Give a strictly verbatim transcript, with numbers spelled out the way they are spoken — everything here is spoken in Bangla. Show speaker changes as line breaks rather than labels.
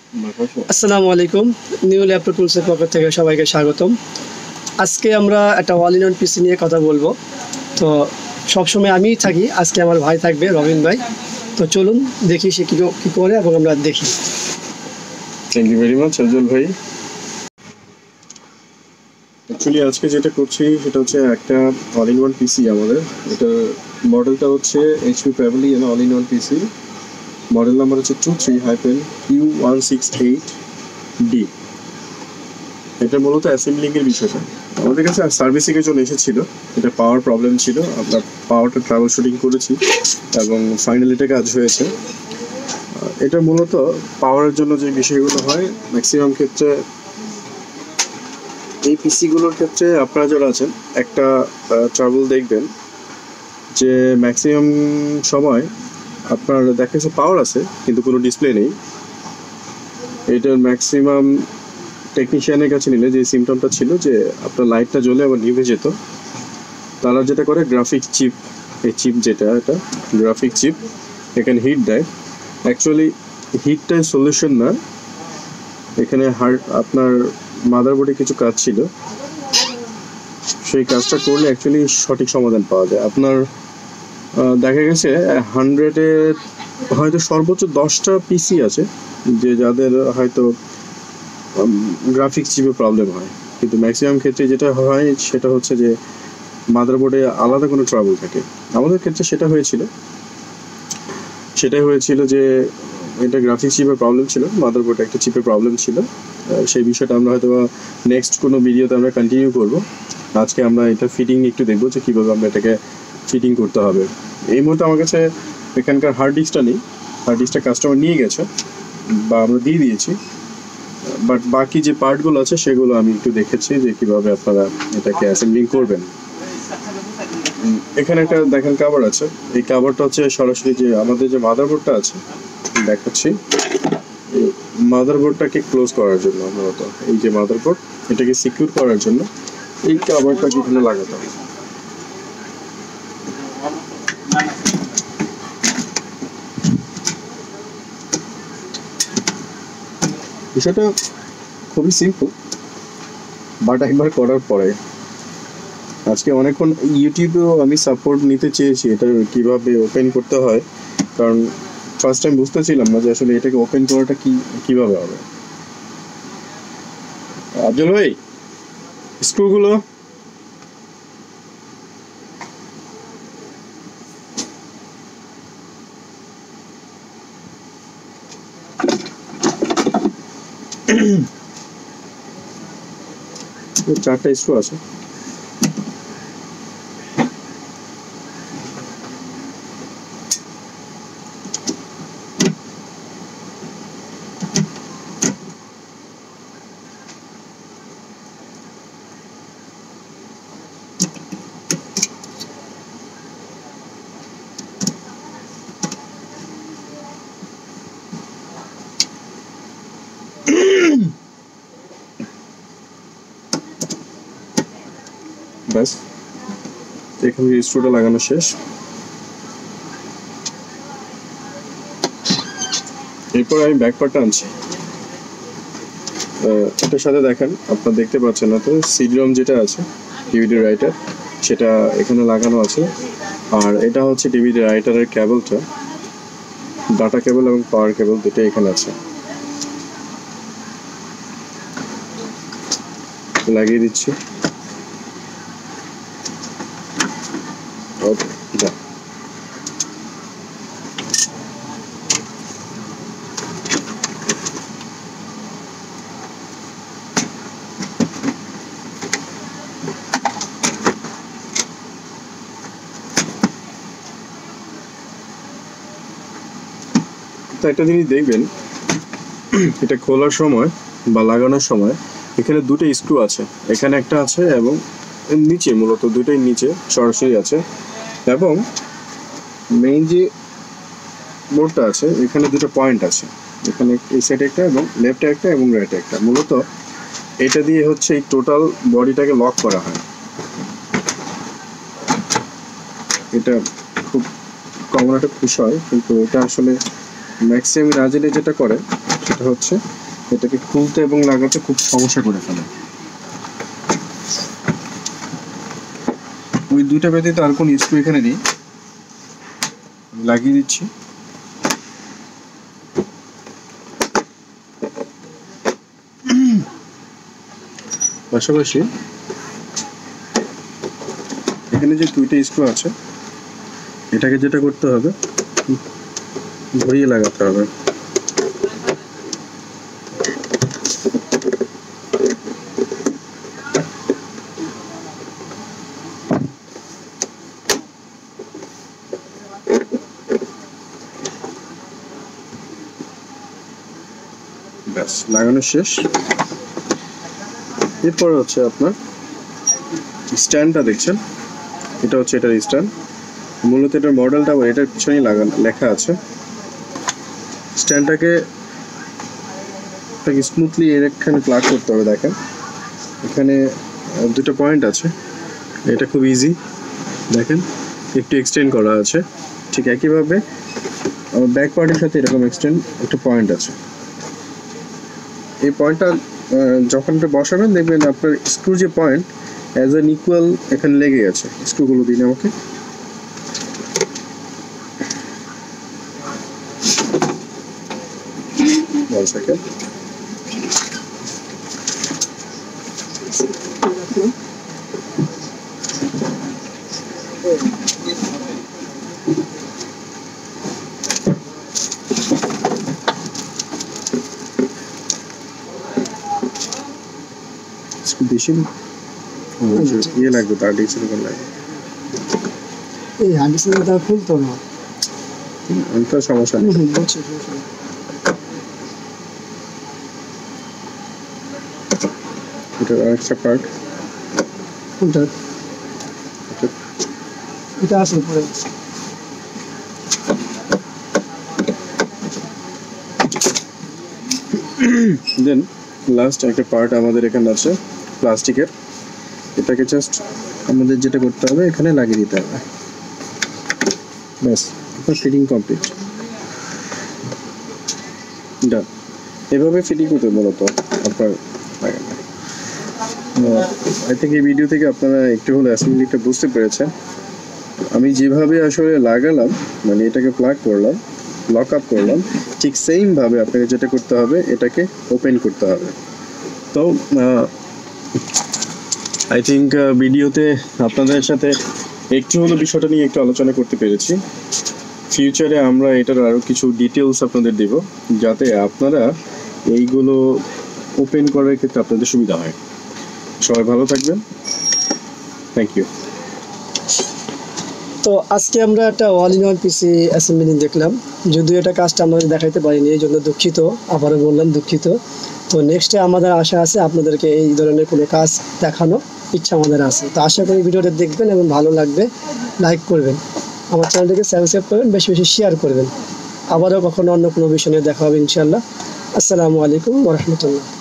আসসালামু আলাইকুম, নিউ ল্যাপটপ টুলসের পক্ষ থেকে সবাইকে স্বাগতম। আজকে আমরা একটা অল ইন ওয়ান পিসি নিয়ে কথা বলবো। তো সবসময় আমিই থাকি, আজকে আমার ভাই থাকবে, রবিন ভাই। তো চলুন দেখি সে কী কী করে এবং আমরা দেখি।
Thank you very much Afzal ভাই। অ্যাকচুয়ালি আজকে যেটা করছি সেটা হচ্ছে একটা অল ইন ওয়ান পিসি আমাদের। এটার মডেলটা হচ্ছে HP Pavilion all in one PC. Model number হচ্ছে two three hyphen Q one six eight D. এটা মূলত অ্যাসেম্বলিংয়ের বিষয়টা আমাদের কাছে সার্ভিসিংয়ের জন্য এসেছিল। এটা পাওয়ার প্রবলেম ছিল, আমরা পাওয়ারটা ট্রাভেল শুটিং করেছি এবং ফাইনালি এটা কাজ হয়েছে। এটা মূলত পাওয়ারের জন্য যে বিষয়গুলো হয় ম্যাক্সিমাম ক্ষেত্রে এই পিসিগুলোর ক্ষেত্রে আপনারা যারা আছেন একটা ট্রাবল দেখবেন যে ম্যাক্সিমাম সময় আপনার দেখা যাচ্ছে পাওয়ার আছে কিন্তু কোনো ডিসপ্লে নেই। এটার ম্যাক্সিমাম টেকনিশিয়ানের কাছে নিলে যে সিমটমটা ছিল যে আপনার লাইটটা জ্বলে আবার নিভে যেত। তারা যেটা করে গ্রাফিক চিপ, এই চিপ যেটা এটা গ্রাফিক চিপ এখানে হিট দেয়। অ্যাকচুয়ালি হিটটাই সলিউশন না, এখানে হার্ড আপনার মাদারবোর্ডে কিছু কাজ ছিল, সেই কাজটা করলে অ্যাকচুয়ালি সঠিক সমাধান পাওয়া যায়। আপনার দেখা গেছে হান্ড্রেডে হয়তো সর্বোচ্চ দশটা পিসি আছে যে যাদের হয়তো গ্রাফিক্স চিপে প্রবলেম হয়, কিন্তু ম্যাক্সিমাম ক্ষেত্রে যেটা হয় সেটা হচ্ছে যে মাদারবোর্ডে আলাদা কোনো ট্রাবল থাকে। আমাদের ক্ষেত্রে সেটা হয়েছিল সেটাই হয়েছিল যে এটা গ্রাফিক্স চিপের প্রবলেম ছিল, মাদারবোর্ডে একটা চিপের প্রবলেম ছিল। সেই বিষয়টা আমরা হয়তো নেক্সট কোনো ভিডিওতে আমরা কন্টিনিউ করব। আজকে আমরা এটা ফিটিং একটু দেখবো যে কীভাবে আমরা এটাকে ফিটিং করতে হবে। এই মুহূর্তে আমার কাছে এখানকার হার্ড ডিস্কটা নেই, হার্ড ডিস্কটা কাস্টমার নিয়ে গেছে বা আমরা দিয়ে দিয়েছি, বাট বাকি যে পার্টগুলো আছে সেগুলো আমি একটু দেখেছি যে কীভাবে আপনারা এটাকে অ্যাসেম্বলিং করবেন। এখানে একটা দেখেন কাভার আছে, এই কাভারটা হচ্ছে সরাসরি যে আমাদের যে মাদারবোর্ডটা আছে দেখাচ্ছি, মাদারবোর্ডটাকে ক্লোজ করার জন্য মূলত এই যে মাদারবোর্ড এটাকে সিকিউর করার জন্য এই কাভারটাকে এখানে লাগাতে হবে। বিষয়টা খুবই সিম্পল, বাট একবার করার পরে আজকে অনেকক্ষণ ইউটিউবেও আমি সাপোর্ট নিতে চেয়েছি এটা কিভাবে ওপেন করতে হয়, কারণ ফার্স্ট টাইম বুঝতেছিলাম না যে আসলে এটাকে ওপেন করাটা কি কিভাবে হবে। আফজল ভাই স্ক্রুগুলো চারটা স্ক্রু আছে। ব্যাস এখানে স্ক্রুটা লাগানো শেষ। এরপর আমি ব্যাক পার্টটা আনছি। এটার সাথে দেখেন আপনারা দেখতে পাচ্ছেন না তো সিডি রম যেটা আছে ডিভিডি রাইটার সেটা এখানে লাগানো আছে, আর এটা হচ্ছে ডিভিডি রাইটারের কেবলটা, ডাটা কেবল এবং পাওয়ার কেবল দুটো এখানে আছে। লাগিয়ে দিচ্ছি। ওকে যা তো একটা জিনিস দেখবেন, এটা খোলার সময় বা লাগানোর সময় এখানে দুটো স্ক্রু আছে, এখানে একটা আছে এবং নিচে মূলত দুটোই নিচে সরাসরি আছে, এবং মেইন যে বোর্ডটা আছে এখানে দুটো পয়েন্ট আছে, এখানে এই সাইডে একটা এবং লেফটে একটা এবং রাইটে একটা। মূলত এটা দিয়ে হচ্ছে এই টোটাল বডিটাকে লক করা হয়। এটা খুব কমন একটা বিষয়, কিন্তু এটা আসলে ম্যাক্সিমাম না জেনে যেটা করে এটা হচ্ছে এটাকে খুলতে এবং লাগাতে খুব সমস্যা করে ফেলে। ওই দুইটা ব্যতীত আর কোন স্ক্রু এখানে নেই, আমি লাগিয়ে দিচ্ছি। পাশাপাশি এখানে যে দুইটা স্ক্রু আছে এটাকে যেটা করতে হবে ঘুরিয়ে লাগাতে হবে। ব্যাস, লাগানো শেষ। এরপর হচ্ছে আপনার স্ট্যান্ডটা দেখছেন, এটা হচ্ছে এটার স্ট্যান্ড। মূলত এটার মডেলটা এটার পিছনেই লাগানো লেখা আছে। স্ট্যান্ডটাকে স্মুথলি এখানে প্লাগ করতে হবে। দেখেন এখানে দুটো পয়েন্ট আছে, এটা খুব ইজি। দেখেন একটু এক্সটেন্ড করা আছে, ঠিক একইভাবে আমার ব্যাক পার্টের সাথে এরকম এক্সটেন্ড একটা পয়েন্ট আছে। এই পয়েন্টটা যখন এটা বসাবেন দেখবেন আপনার স্ক্রু যে পয়েন্ট অ্যাজ অ্যান ইকুয়াল এখানে লেগে গেছে। স্ক্রুগুলো দিন আমাকে। One second. বেশি ইয়ে লাগবে, তার ডিসেল লাগবে।
এই হান্ডিসেলটা খুলতো না,
তো সমস্যা নেই। এটা আরেকটা পার্ট,
কোনটা? এটা আছে উপরে।
দেন লাস্ট একটা পার্ট আমাদের এখানে আছে প্লাস্টিকের। এটাকে জাস্ট আমাদের যেটা করতে হবে এখানে লাগিয়ে দিতে হবে। ব্যাস, আপনার ফিটিং কমপ্লিট। ডান। এভাবে ফিটিং করতে মূলত আপনার আই থিঙ্ক এই ভিডিও থেকে আপনারা একটু হলে অ্যাসেম্বলিটা বুঝতে পেরেছেন। আমি যেভাবে আসলে লাগালাম, মানে এটাকে প্লাগ করলাম, লক আপ করলাম, ঠিক সেম ভাবে আপনাকে যেটা করতে হবে এটাকে ওপেন করতে হবে। তো আই থিঙ্ক ভিডিওতে আপনাদের সাথে একটু হলো বিষয়টা নিয়ে একটু আলোচনা করতে পেরেছি। ফিউচারে আমরা এটার আরও কিছু ডিটেলস আপনাদের দেব, যাতে আপনারা এইগুলো ওপেন করার ক্ষেত্রে আপনাদের সুবিধা হয়। সবাই ভালো থাকবেন, থ্যাংক ইউ।
তো আজকে আমরা একটা all in one PC assembly দেখলাম, যদিও এটা কাজটা আমরা দেখাইতে পারিনি, এই জন্য দুঃখিত, আবারও বললাম দুঃখিত। তো নেক্সটে আমাদের আশা আছে আপনাদেরকে এই ধরনের কোনো কাজ দেখানো ইচ্ছা আমাদের আছে। তো আশা করি ভিডিওটা দেখবেন এবং ভালো লাগবে, লাইক করবেন, আমার চ্যানেলটাকে সাবস্ক্রাইব করবেন, বেশি বেশি শেয়ার করবেন। আবারও কখনো অন্য কোনো বিষয় নিয়ে দেখা হবে ইনশাআল্লাহ। আসসালামু আলাইকুম ওয়া রাহমাতুল্লাহ।